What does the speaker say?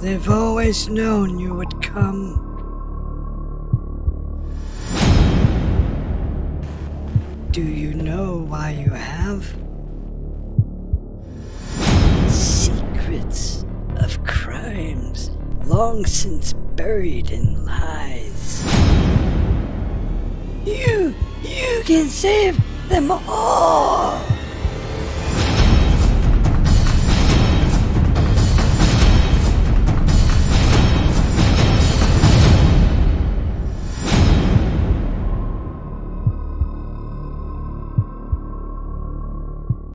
They've always known you would come. Do you know why you have? Secrets of crimes long since buried in lies. You can save them all!